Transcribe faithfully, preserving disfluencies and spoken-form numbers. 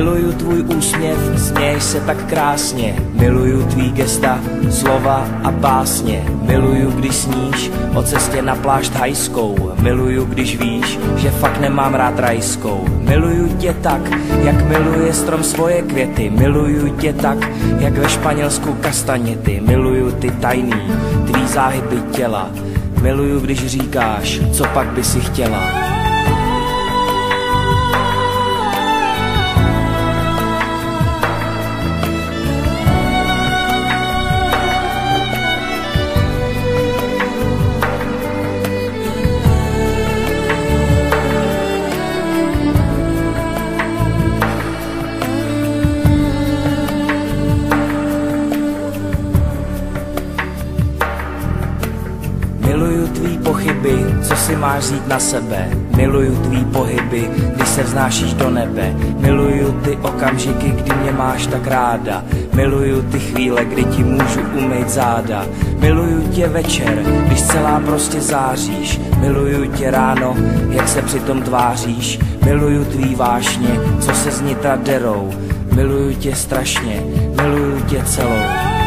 Miluju tvůj úsměv, směješ se tak krásně. Miluju tvý gesta, slova a básně. Miluju, když sníš o cestě na pláž thajskou. Miluju, když víš, že fakt nemám rád rajskou. Miluju tě tak, jak miluje strom svoje květy. Miluju tě tak, jak ve Španělsku kastaněty. Miluju ty tajný, tvý záhyby těla. Miluju, když říkáš, co pak by si chtěla. Miluju tvý pochyby, co si máš vzít na sebe. Miluju tvý pohyby, když se vznášíš do nebe. Miluju ty okamžiky, kdy mě máš tak ráda. Miluju ty chvíle, kdy ti můžu umýt záda. Miluju tě večer, když celá prostě záříš. Miluju tě ráno, jak se přitom tváříš. Miluju tvý vášně, co se z nitra derou. Miluju tě strašně, miluju tě celou.